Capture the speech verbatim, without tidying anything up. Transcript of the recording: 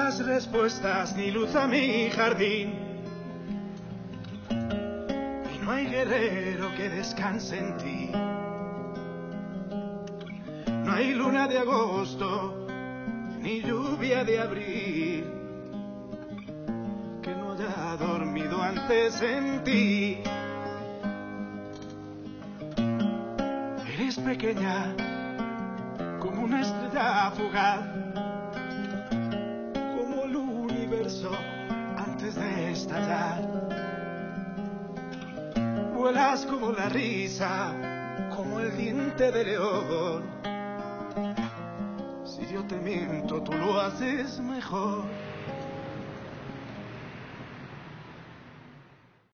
das respuestas ni luz a mi jardín. Y no hay guerrero que descanse en ti. No hay luna de agosto ni lluvia de abril que no haya dormido antes en ti. Eres pequeña como una estrella fugaz, como el universo antes de estallar. Vuelas como la risa, como el diente de león. Si yo te miento, tú lo haces mejor.